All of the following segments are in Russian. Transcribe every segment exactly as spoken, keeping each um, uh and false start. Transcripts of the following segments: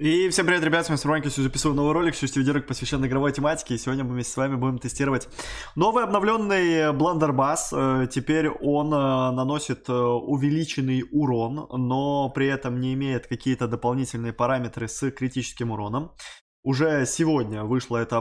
И всем привет, ребят, с вами Франки, сегодня записываю новый ролик, сейчас видеоролик посвященный игровой тематике, и сегодня мы вместе с вами будем тестировать новый обновленный Blunderbuss. Теперь он наносит увеличенный урон, но при этом не имеет какие-то дополнительные параметры с критическим уроном. Уже сегодня вышло это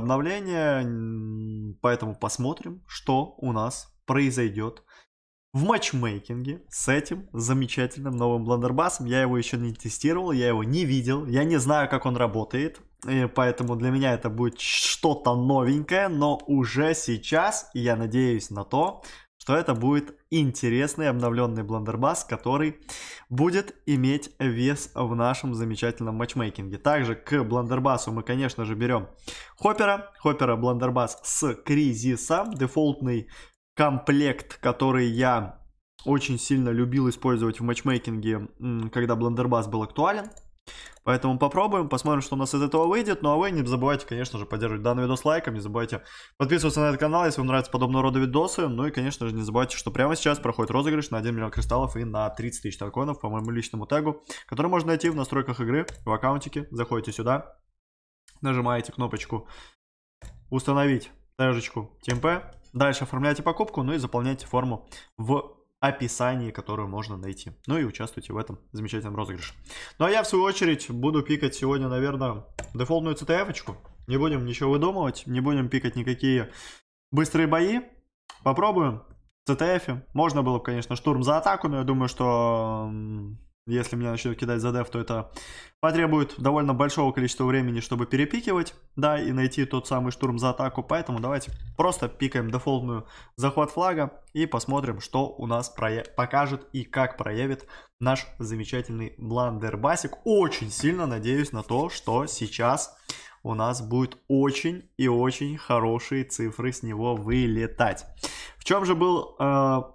обновление, поэтому посмотрим, что у нас произойдет в матчмейкинге с этим замечательным новым Blunderbuss. Я его еще не тестировал, я его не видел, я не знаю, как он работает, и поэтому для меня это будет что-то новенькое, но уже сейчас я надеюсь на то, что это будет интересный обновленный Blunderbuss, который будет иметь вес в нашем замечательном матчмейкинге. Также к Blunderbuss мы, конечно же, берем Хоппера, Хоппера Blunderbuss с Кризиса, дефолтный комплект, который я очень сильно любил использовать в матчмейкинге, когда Blunderbuss был актуален. Поэтому попробуем, посмотрим, что у нас из этого выйдет. Ну а вы не забывайте, конечно же, поддерживать данный видос лайком. Не забывайте подписываться на этот канал, если вам нравятся подобного рода видосы. Ну и, конечно же, не забывайте, что прямо сейчас проходит розыгрыш на один миллион кристаллов и на тридцать тысяч талкоинов по моему личному тегу, который можно найти в настройках игры, в аккаунтике. Заходите сюда, нажимаете кнопочку «Установить тежечку TeamP». Дальше оформляйте покупку, ну и заполняйте форму в описании, которую можно найти. Ну и участвуйте в этом замечательном розыгрыше. Ну а я, в свою очередь, буду пикать сегодня, наверное, дефолтную си ти эф-очку. Не будем ничего выдумывать, не будем пикать никакие быстрые бои. Попробуем в си ти эф. Можно было бы, конечно, штурм за атаку, но я думаю, что если меня начнут кидать за деф, то это потребует довольно большого количества времени, чтобы перепикивать, да, и найти тот самый штурм за атаку. Поэтому давайте просто пикаем дефолтную захват флага и посмотрим, что у нас покажет и как проявит наш замечательный Blunderbussик. Очень сильно надеюсь на то, что сейчас у нас будет очень и очень хорошие цифры с него вылетать. В чем же был, э, в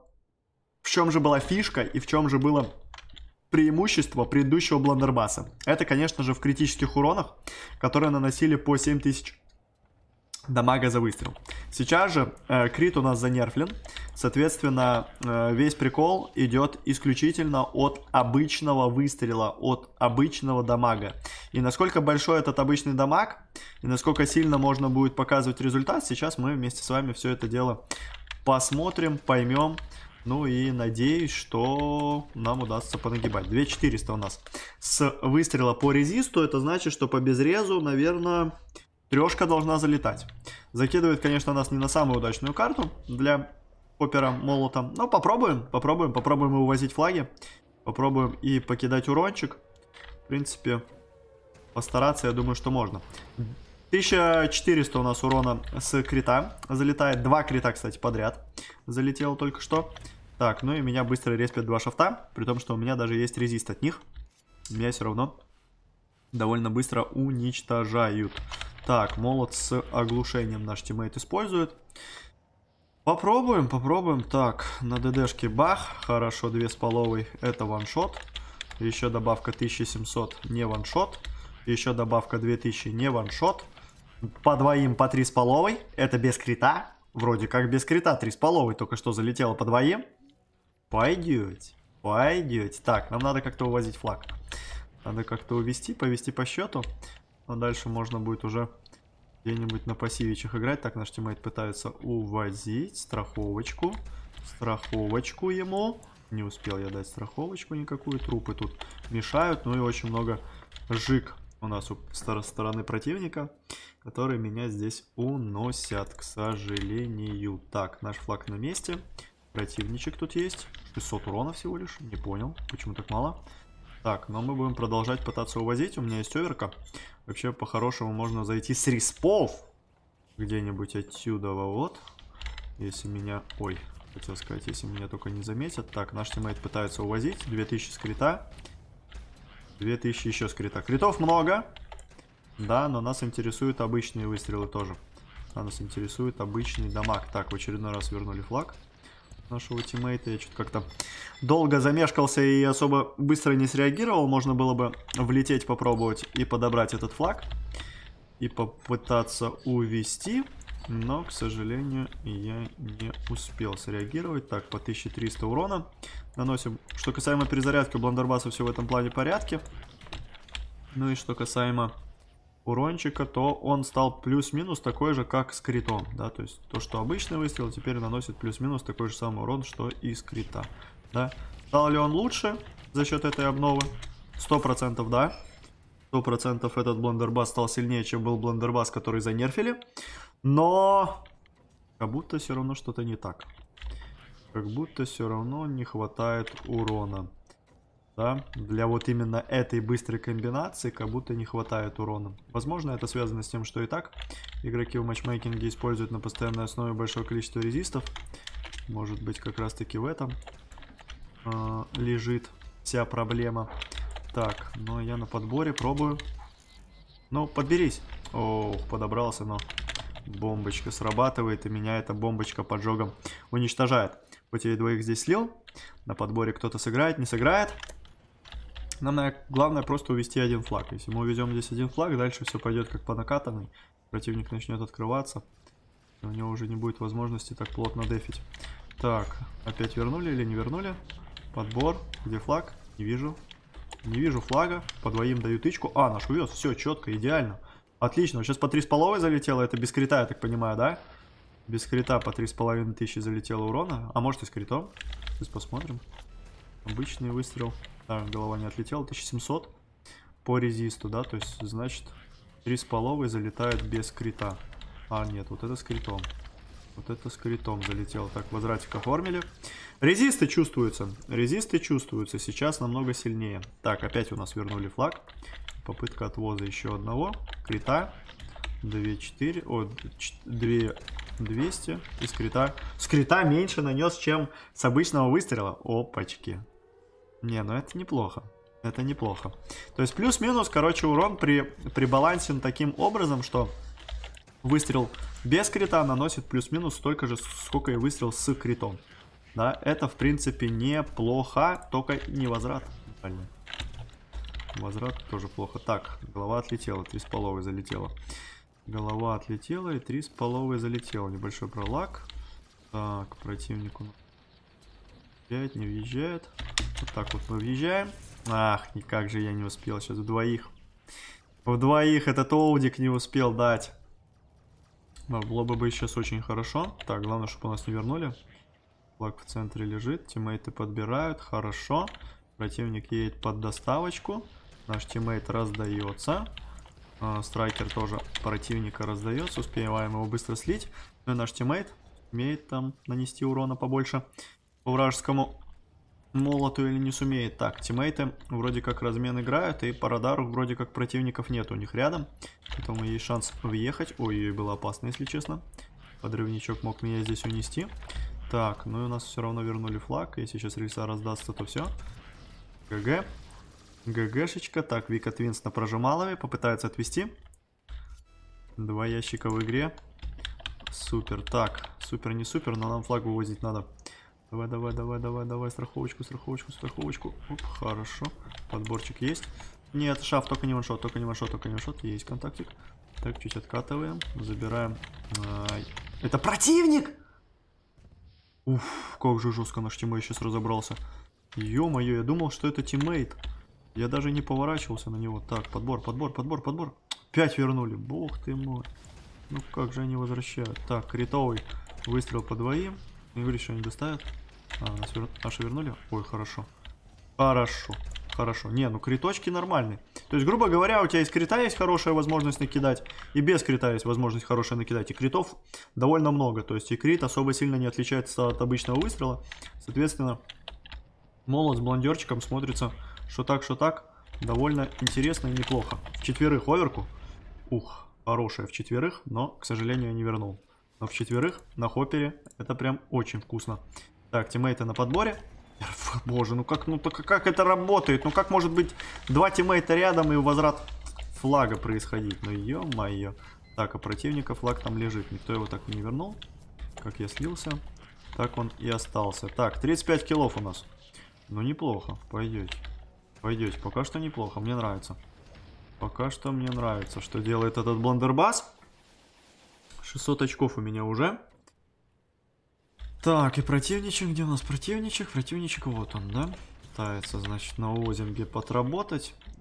чем же была фишка и в чем же было преимущество предыдущего Blunderbuss? Это, конечно же, в критических уронах, которые наносили по семь тысяч дамага за выстрел. Сейчас же э, крит у нас занерфлен, соответственно, э, весь прикол идет исключительно от обычного выстрела, от обычного дамага. И насколько большой этот обычный дамаг, и насколько сильно можно будет показывать результат, сейчас мы вместе с вами все это дело посмотрим, поймем. Ну и надеюсь, что нам удастся понагибать. две тысячи четыреста у нас с выстрела по резисту. Это значит, что по безрезу, наверное, трешка должна залетать. Закидывает, конечно, нас не на самую удачную карту для Хоппера молота. Но попробуем, попробуем, попробуем и увозить флаги. Попробуем и покидать урончик. В принципе, постараться, я думаю, что можно. тысяча четыреста у нас урона с крита залетает. Два крита, кстати, подряд залетело только что. Так, ну и меня быстро респят два шафта. При том, что у меня даже есть резист от них. Меня все равно довольно быстро уничтожают. Так, молот с оглушением наш тиммейт использует. Попробуем, попробуем. Так, на ДДшке бах. Хорошо, две с половой. Это ваншот. Еще добавка тысяча семьсот, не ваншот. Еще добавка две тысячи, не ваншот. По двоим по три с половой. Это без крита. Вроде как без крита. три с половой только что залетело по двоим. Пойдете. Пойдете. Так, нам надо как-то увозить флаг. Надо как-то увести, повести по счету. А дальше можно будет уже где-нибудь на пассивичах играть. Так, наш тиммейт пытается увозить. Страховочку. Страховочку ему. Не успел я дать страховочку никакую. Трупы тут мешают. Ну и очень много жик у нас у стороны противника, которые меня здесь уносят, к сожалению. Так, наш флаг на месте. Противничек тут есть. шестьсот урона всего лишь. Не понял, почему так мало. Так, но мы будем продолжать пытаться увозить. У меня есть оверка. Вообще, по-хорошему, можно зайти с респов. Где-нибудь отсюда, вот. Если меня... Ой, хотел сказать, если меня только не заметят. Так, наш тиммейт пытается увозить. две тысячи с крита. две тысячи еще с крита. Критов много. Да, но нас интересуют обычные выстрелы тоже. А нас интересует обычный дамаг. Так, в очередной раз вернули флаг нашего тиммейта. Я что-то как-то долго замешкался и особо быстро не среагировал. Можно было бы влететь, попробовать и подобрать этот флаг. И попытаться увести. Но, к сожалению, я не успел среагировать. Так, по тысяче триста урона наносим. Что касаемо перезарядки, у Blunderbuss все в этом плане в порядке. Ну и что касаемо урончика, то он стал плюс-минус такой же, как с критом, да, то есть то, что обычный выстрел, теперь наносит плюс-минус такой же самый урон, что и с крита, да. Стал ли он лучше за счет этой обновы? сто процентов да. сто процентов этот блендербас стал сильнее, чем был блендербас, который занерфили, но как будто все равно что-то не так. Как будто все равно не хватает урона. Да, для вот именно этой быстрой комбинации как будто не хватает урона. Возможно, это связано с тем, что и так игроки в матчмейкинге используют на постоянной основе большое количество резистов. Может быть, как раз таки в этом э, лежит вся проблема. Так, ну я на подборе пробую. Ну, подберись. Ох, подобрался, но бомбочка срабатывает, и меня эта бомбочка поджогом уничтожает. Хоть я и двоих здесь слил, на подборе кто-то сыграет, не сыграет. Нам главное просто увести один флаг. Если мы увезем здесь один флаг, дальше все пойдет как по накатанной. Противник начнет открываться. И у него уже не будет возможности так плотно дефить. Так, опять вернули или не вернули? Подбор. Где флаг? Не вижу. Не вижу флага. По двоим даю тычку. А, наш увез. Все, четко, идеально. Отлично. Вот сейчас по три с половой залетело. Это без крита, я так понимаю, да? Без крита по три с половиной тысячи залетело урона. А может и с критом? Сейчас посмотрим. Обычный выстрел. Так, голова не отлетела. тысяча семьсот по резисту, да? То есть, значит, три с половой залетают без крита. А, нет, вот это с критом. Вот это с критом залетело. Так, возвратик оформили. Резисты чувствуются. Резисты чувствуются. Сейчас намного сильнее. Так, опять у нас вернули флаг. Попытка отвоза еще одного. Крита. два четыре. О, два двести. И с крита. С крита меньше нанес, чем с обычного выстрела. Опачки. Не, ну это неплохо. Это неплохо. То есть плюс-минус, короче, урон при, при балансе таким образом, что выстрел без крита наносит плюс-минус столько же, сколько и выстрел с критом. Да, это в принципе неплохо, только не возврат. Возврат тоже плохо. Так, голова отлетела, три с половой залетела. Голова отлетела и три с половой залетела. Небольшой пролаг. Так, противнику въезжает, не въезжает. Вот так вот мы въезжаем. Ах, никак же я не успел сейчас в двоих. В двоих этот Оудик не успел дать. Было бы бы сейчас очень хорошо. Так, главное, чтобы у нас не вернули. Флаг в центре лежит. Тиммейты подбирают. Хорошо. Противник едет под доставочку. Наш тиммейт раздается. А, страйкер тоже противника раздается. Успеваем его быстро слить. Ну и наш тиммейт умеет там нанести урона побольше по вражескому молоту или не сумеет. Так, тиммейты вроде как размен играют, и по радару вроде как противников нет у них рядом. Поэтому есть шанс въехать. Ой-ой, было опасно, если честно. Подрывничок мог меня здесь унести. Так, ну и у нас все равно вернули флаг. Если сейчас рельса раздастся, то все. ГГ. ГГшечка. Так, Вика Твинс на прожималове. Попытается отвести. Два ящика в игре. Супер. Так, супер не супер, но нам флаг вывозить надо. Давай, давай, давай, давай, давай. Страховочку, страховочку, страховочку. Оп, хорошо. Подборчик есть. Нет, шаф, только не ваншот, только не ваншот, только не ваншот. Есть контактик. Так, чуть откатываем. Забираем. Ай. Это противник! Уф, как же жестко наш тиммейт сейчас разобрался. Ё-моё, я думал, что это тиммейт. Я даже не поворачивался на него. Так, подбор, подбор, подбор, подбор. Пять вернули. Бог ты мой. Ну как же они возвращают. Так, критовый выстрел по двоим. Не говори, что они доставят. А, нас вер... наши вернули? Ой, хорошо. Хорошо. Хорошо. Не, ну криточки нормальные. То есть, грубо говоря, у тебя из крита есть хорошая возможность накидать. И без крита есть возможность хорошая накидать. И критов довольно много. То есть, и крит особо сильно не отличается от обычного выстрела. Соответственно, молот с блондерчиком смотрится что так, что так. Довольно интересно и неплохо. В четверых оверку. Ух, хорошая в четверых. Но, к сожалению, я не вернул. Но в четверых на хоппере это прям очень вкусно. Так, тиммейты на подборе. Боже, ну как, ну так как это работает? Ну как может быть два тиммейта рядом и возврат флага происходить? Ну ё-моё. Так, а противника флаг там лежит. Никто его так и не вернул. Как я слился, так он и остался. Так, тридцать пять киллов у нас. Ну неплохо, пойдете. Пойдете, пока что неплохо, мне нравится. Пока что мне нравится, что делает этот блендербас. шестьсот очков у меня уже. Так, и противничек, где у нас противничек? Противничек, вот он, да? Пытается, значит, на озинге подработать.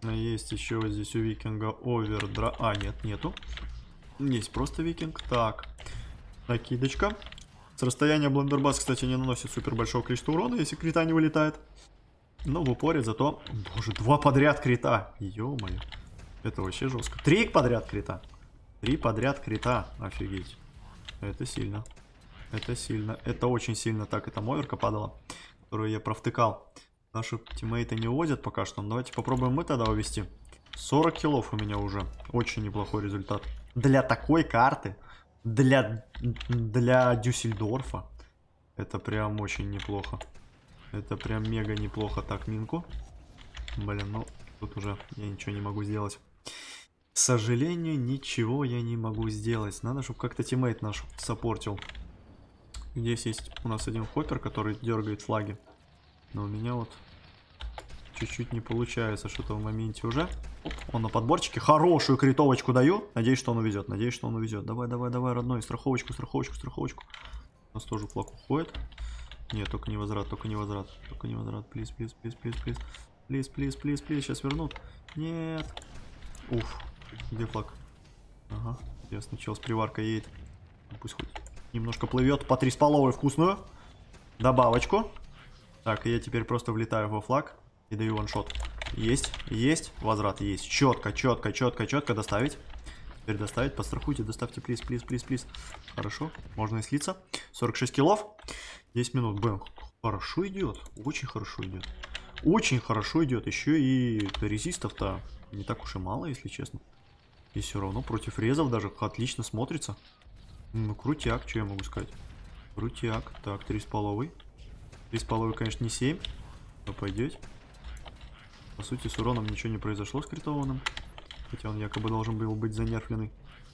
Есть еще вот здесь у викинга овердра... А, нет, нету. Есть просто викинг. Так. Накидочка. С расстояния блендербас, кстати, не наносит супер большого количества урона, если крита не вылетает. Но в упоре зато... Боже, два подряд крита. Ё-моё. Это вообще жестко. Три подряд крита. Три подряд крита. Офигеть. Это сильно. Это сильно. Это очень сильно. Так, это моверка падала, которую я провтыкал. Наши тиммейты не уводят пока что. Но давайте попробуем мы тогда увести. сорок киллов у меня уже. Очень неплохой результат. Для такой карты. Для, для Дюссельдорфа. Это прям очень неплохо. Это прям мега неплохо. Так, минку. Блин, ну тут уже я ничего не могу сделать. К сожалению, ничего я не могу сделать. Надо, чтобы как-то тиммейт наш саппортил. Здесь есть у нас один хоппер, который дергает флаги. Но у меня вот чуть-чуть не получается что-то в моменте уже. Оп, он на подборчике. Хорошую критовочку даю. Надеюсь, что он увезет. Надеюсь, что он увезет. Давай, давай, давай, родной. Страховочку, страховочку, страховочку. У нас тоже флаг уходит. Нет, только не возврат, только не возврат. Только не возврат. Плиз, плиз, плиз, плиз, плиз. Плиз, плиз, плиз, плиз. Сейчас вернут. Нет. Уф. Где флаг? Ага. Ясно, чел с приваркой едет. Пусть хоть немножко плывет. По три с половой вкусную. Добавочку. Так, и я теперь просто влетаю во флаг. И даю ваншот. Есть, есть. Возврат есть. Четко, четко, четко, четко доставить. Теперь доставить. Подстрахуйте, доставьте, плиз, плиз, плиз, плиз. Хорошо. Можно и слиться. сорок шесть киллов. десять минут. Бэм. Хорошо идет. Очень хорошо идет. Очень хорошо идет. Еще и резистов-то не так уж и мало, если честно. И все равно против резов даже отлично смотрится. Ну, крутяк, что я могу сказать. Крутяк. Так, три с половой. три с половой, конечно, не семь. Но пойдет. По сути, с уроном ничего не произошло с критованным. Хотя он якобы должен был быть занерфленный.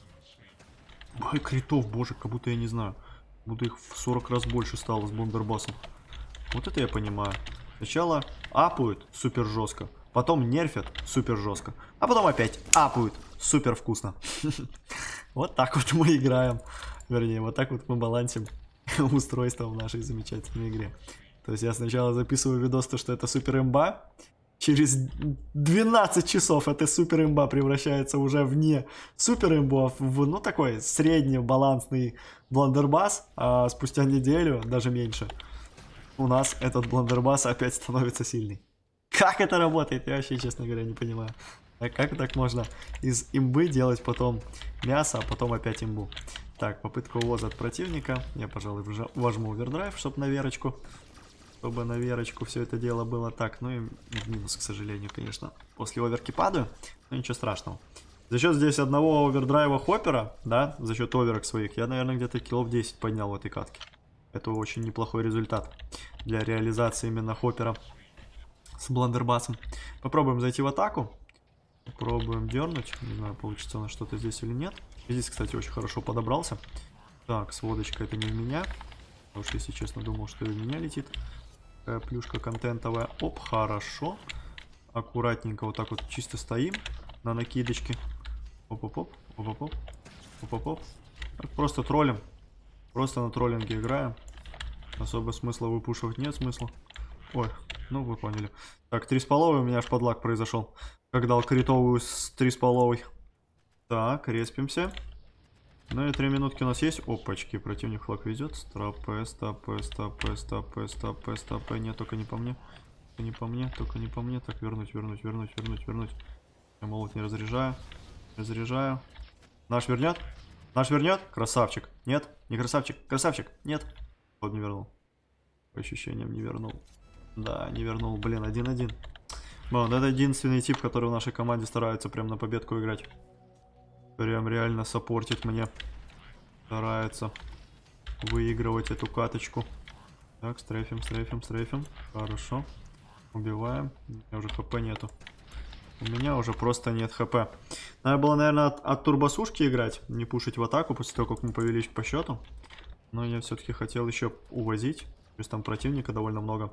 Ой, критов, боже, как будто я не знаю. Как будто их в сорок раз больше стало с блендербасом. Вот это я понимаю. Сначала апают супер жестко. Потом нерфят супер жестко. А потом опять апают супер вкусно. Вот так вот мы играем. Вернее, вот так вот мы балансим устройство в нашей замечательной игре. То есть я сначала записываю видос, то что это супер имба. Через двенадцать часов эта супер имба превращается уже в не супер имбу, а в, ну, такой средний балансный блендербас. А спустя неделю, даже меньше, у нас этот блендербас опять становится сильный. Как это работает, я вообще, честно говоря, не понимаю. А как так можно из имбы делать потом мясо, а потом опять имбу? Так, попытка увоза от противника. Я, пожалуй, вожму овердрайв, чтобы на верочку. Чтобы на верочку все это дело было так. Ну и в минус, к сожалению, конечно. После оверки падаю, но ничего страшного. За счет здесь одного овердрайва хоппера, да, за счет оверок своих, я, наверное, где-то киллов десять поднял в этой катке. Это очень неплохой результат для реализации именно хоппера с блендербасом. Попробуем зайти в атаку. Попробуем дернуть. Не знаю, получится у нас что-то здесь или нет. Здесь, кстати, очень хорошо подобрался. Так, сводочка это не в меня. Потому что, если честно, думал, что и в меня летит. Такая плюшка контентовая. Оп, хорошо. Аккуратненько вот так вот чисто стоим на накидочке. Оп-оп-оп, оп-оп-оп, оп-оп-оп. Просто троллим. Просто на троллинге играем. Особо смысла выпушивать нет смысла. Ой, ну вы поняли. Так, три с половой у меня аж подлаг произошел. Как дал критовую с три с половой. Так, респимся. Ну и три минутки у нас есть. Опачки, противник флаг везет. Стопэ, стопэ, стопэ, стопэ, стопэ, стопэ. Нет, только не по мне. Только не по мне, только не по мне. Так, вернуть, вернуть, вернуть, вернуть, вернуть. Я молот не разряжаю. Разряжаю. Наш вернет? Наш вернет? Красавчик. Нет? Не красавчик. Красавчик. Нет. Вот не вернул. По ощущениям не вернул. Да, не вернул. Блин, один-один. Вот, это единственный тип, который в нашей команде старается прям на победку играть. Прям реально саппортит мне. Старается выигрывать эту каточку. Так, стрейфим, стрейфим, стрейфим. Хорошо. Убиваем. У меня уже хп нету. У меня уже просто нет хп. Надо было, наверное, от, от турбосушки играть. Не пушить в атаку после того, как мы повелись по счету. Но я все-таки хотел еще увозить. Плюс там противника довольно много.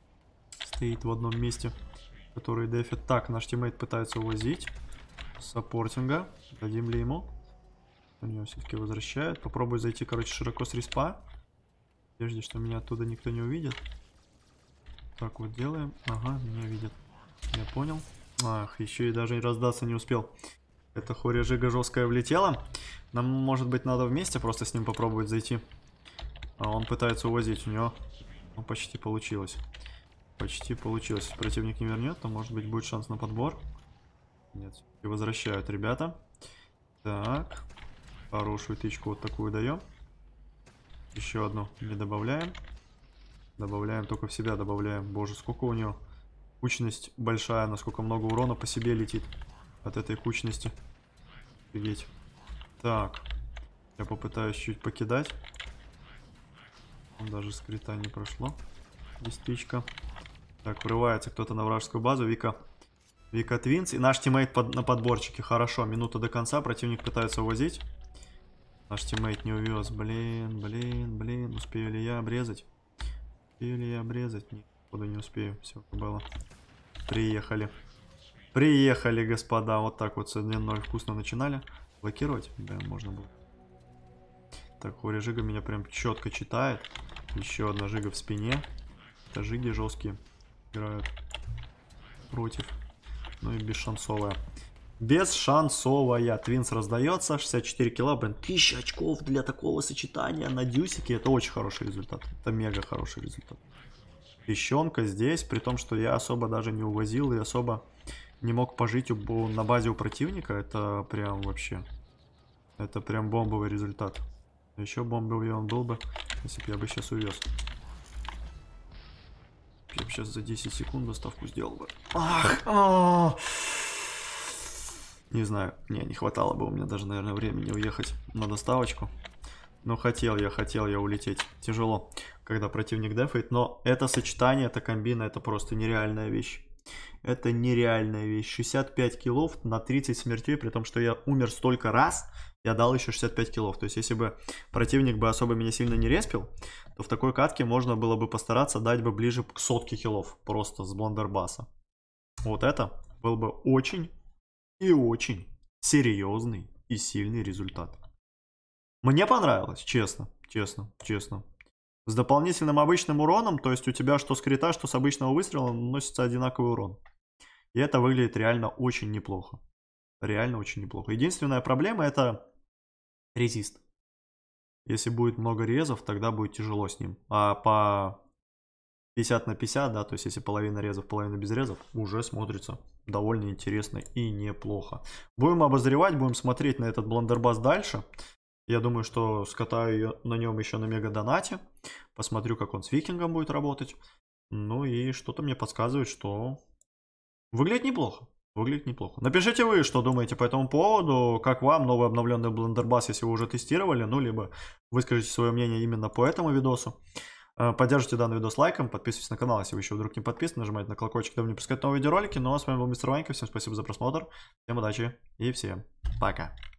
Стоит в одном месте. Который дефит. Так, наш тиммейт пытается увозить. Саппортинга. Дадим ли ему? Он его все-таки возвращает. Попробую зайти, короче, широко с респа. В надежде, что меня оттуда никто не увидит. Так вот делаем. Ага, меня видят. Я понял. Ах, еще и даже и раздаться не успел. Это Хорежига жесткая влетела. Нам, может быть, надо вместе просто с ним попробовать зайти. А он пытается увозить. У него ну, почти получилось. Почти получилось. Если противник не вернет, то, может быть, будет шанс на подбор. Нет, и возвращают ребята. Так. Хорошую тычку вот такую даем. Еще одну не добавляем. Добавляем, только в себя добавляем. Боже, сколько у него кучность большая, насколько много урона по себе летит от этой кучности. Офигеть. Так. Я попытаюсь чуть покидать. Даже скрита не прошло. Десятичка. Так, врывается кто-то на вражескую базу. Вика. Вика Твинс. И наш тиммейт под, на подборчике. Хорошо, минута до конца. Противник пытается увозить. Наш тиммейт не увез. Блин, блин, блин. Успею ли я обрезать? Успею ли я обрезать? Нет, походу не успею. Все, было. Приехали. Приехали, господа. Вот так вот с один ноль вкусно начинали. Блокировать? Да, можно было. Так, Хорежига меня прям четко читает. Еще одна жига в спине. Это жиги жесткие. Играют против. Ну и бесшансовая. Бесшансовая. Твинс раздается. шестьдесят четыре килла. Блин, тысяча очков для такого сочетания на дюсике. Это очень хороший результат. Это мега хороший результат. Песчонка здесь. При том, что я особо даже не увозил и особо не мог пожить у, на базе у противника. Это прям вообще. Это прям бомбовый результат. Еще бомбовый он был бы, если бы я бы сейчас увез. Я бы сейчас за десять секунд доставку сделал бы. Ах! А -а -а. Не знаю, не, не хватало бы у меня даже, наверное, времени уехать на доставочку. Но хотел я, хотел я улететь. Тяжело, когда противник дефает. Но это сочетание, это комбина, это просто нереальная вещь. Это нереальная вещь. шестьдесят пять киллов на тридцать смертей, при том, что я умер столько раз, я дал еще шестьдесят пять киллов. То есть, если бы противник бы особо меня сильно не респил, то в такой катке можно было бы постараться дать бы ближе к сотке киллов. Просто с бландербаса. Вот это был бы очень и очень серьезный и сильный результат. Мне понравилось, честно, честно, честно. С дополнительным обычным уроном, то есть у тебя что с крита, что с обычного выстрела наносится одинаковый урон. И это выглядит реально очень неплохо. Реально очень неплохо. Единственная проблема это резист. Если будет много резов, тогда будет тяжело с ним. А по пятьдесят на пятьдесят, да, то есть если половина резов, половина без резов, уже смотрится довольно интересно и неплохо. Будем обозревать, будем смотреть на этот бландербас дальше. Я думаю, что скатаю ее на нем еще на мега донате. Посмотрю, как он с викингом будет работать. Ну и что-то мне подсказывает, что выглядит неплохо. Выглядит неплохо. Напишите вы, что думаете по этому поводу. Как вам новый обновленный блендербас, если вы уже тестировали. Ну, либо выскажите свое мнение именно по этому видосу. Поддержите данный видос лайком. Подписывайтесь на канал, если вы еще вдруг не подписаны. Нажимайте на колокольчик, чтобы не пропускать новые видеоролики. Ну а с вами был Мистер Ванька. Всем спасибо за просмотр. Всем удачи и всем пока.